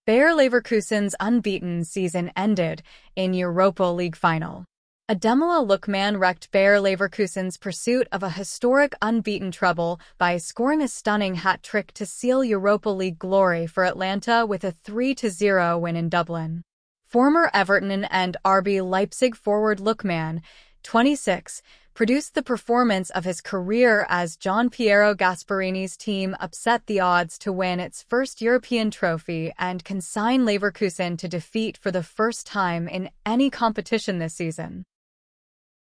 Bayer Leverkusen's unbeaten season ended in Europa League final. Ademola Lookman wrecked Bayer Leverkusen's pursuit of a historic unbeaten treble by scoring a stunning hat-trick to seal Europa League glory for Atlanta with a 3-0 win in Dublin. Former Everton and RB Leipzig forward Lookman, 26, produced the performance of his career as Gianpiero Gasparini's team upset the odds to win its first European trophy and consign Leverkusen to defeat for the first time in any competition this season.